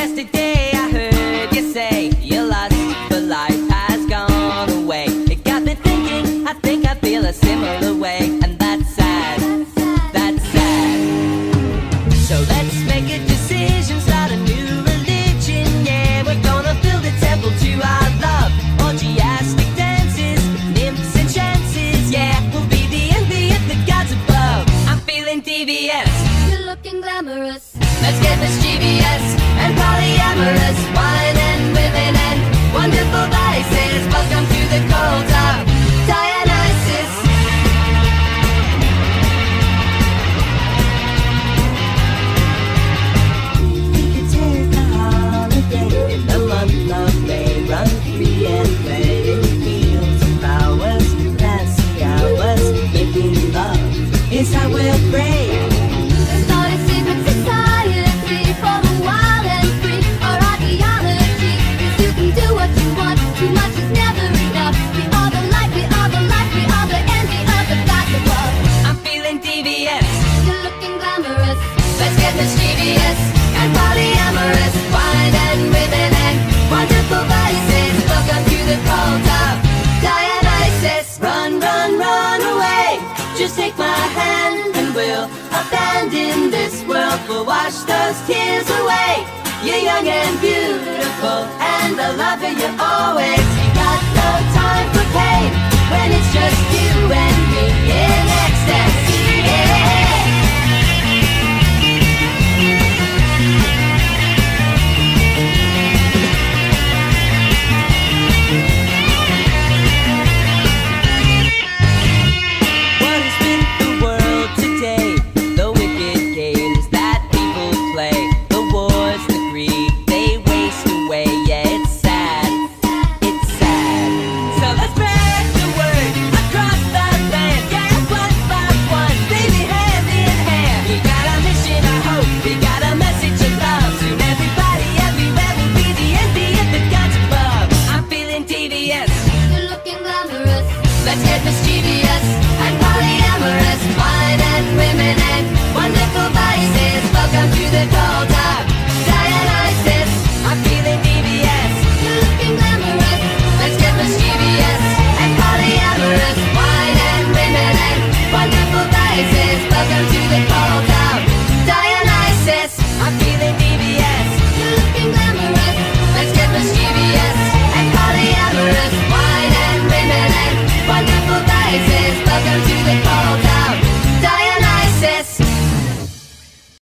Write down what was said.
Yesterday I heard you say your lust for life has gone away. It got me thinking, I think I feel a similar way. And that's sad, that's sad. So let's make a decision, start a new religion. Yeah, we're gonna build a temple to our love. Orgiastic dances, nymphs and chances. Yeah, we'll be the envy of the gods above. I'm feeling devious, You're looking glamorous. let's get mischievous and polyamorous. Wine and women and wonderful vices. Welcome to the cult of Dionysus. We could take a holiday in the month of May. Run free and play in fields of flowers. Fancy hours, making love is how we'll pray. It's not a secret society for the wild and free. Our ideology is you can do what you want. Too much is never enough. We are the light, we are the light, we are the envy of the gods above. I'm feeling devious, You're looking glamorous. let's get mischievous and polyamorous. Wine and women and wonderful vices. Welcome to the cult of Dionysus. Run, run, run away. Just take my hand and we'll abandon this world. We'll wash those tears away. You're young and beautiful, and I love you always. You got no time for pain when it's just you and me in ecstasy. Yeah. What is with the world today? The wicked games that people play, the wars, the greed they waste away. Yeah, it's sad, it's sad. So let's spread the word across the land. Yeah, one by one, baby, hand in hand. We got a mission, I hope. We got a message of love. Soon everybody, everywhere will be the envy of the gods above. I'm feeling devious, You're looking glamorous. let's get mischievous and polyamorous. Wine and women and wonderful vices. Welcome to the cult of Dionysus. I'm feeling devious, You're looking glamorous. let's get mischievous and polyamorous. Wine and women and wonderful vices. Welcome to the cult of Dionysus. I'm feeling devious, You're looking glamorous. let's get mischievous and polyamorous. Wine and women and wonderful vices. Welcome to the cult of